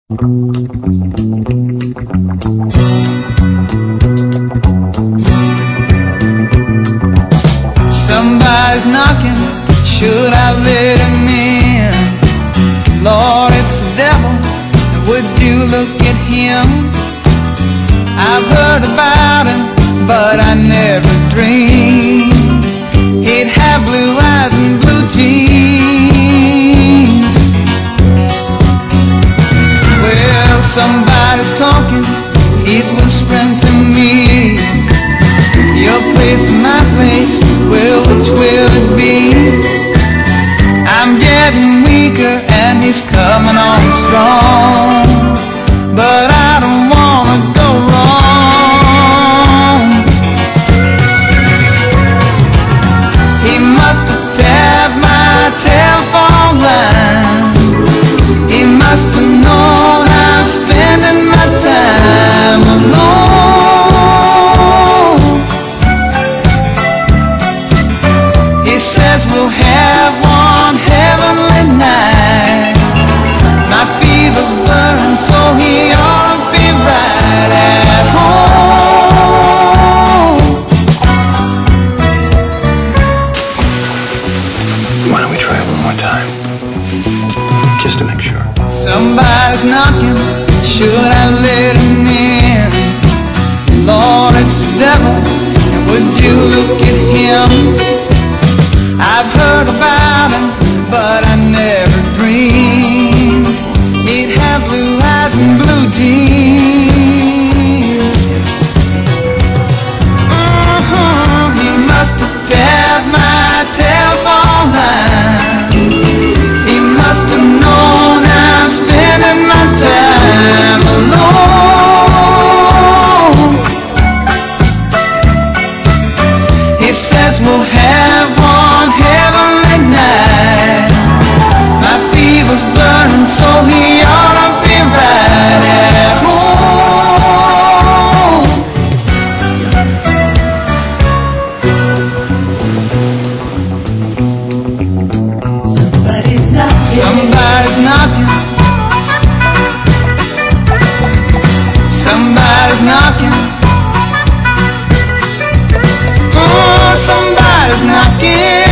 Somebody's knocking, should I let him in? Lord, it's the devil, would you look at him? I've heard about him, but I never dreamed he'd have blue eyes and blue jeans. Well, somebody's talking, he's whispering to me, your place and my place, well, which will it be? I'm getting weaker and he's coming on strong, but I don't wanna go wrong. He must have tapped my telephone line. He must have known I'm spending my time alone. He says we'll have one heavenly night. My fever's burning, so he ought to be right at home. Why don't we try it one more time? Just to make sure. Somebody's knocking, should I let him in? Lord, it's the devil, and would you look at him? I've heard about him, but I never dreamed he'd have blue eyes and blue jeans. He must have tapped my telephone line. He must have known I'm spending my time alone. He says we'll have one heavenly night. My fever's burning, so he ought to be right at home. Somebody's knocking. Somebody's knocking. Somebody's knocking. Oh, somebody's knocking.